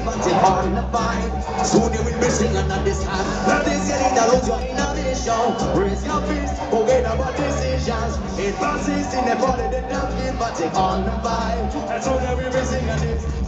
party on the vibe. Soon you will be singing at this time. Now this year it allows your innovation. Raise your fist, forget about decisions. It passes in the body, the love, party on the vibe. That's all that we be singing this.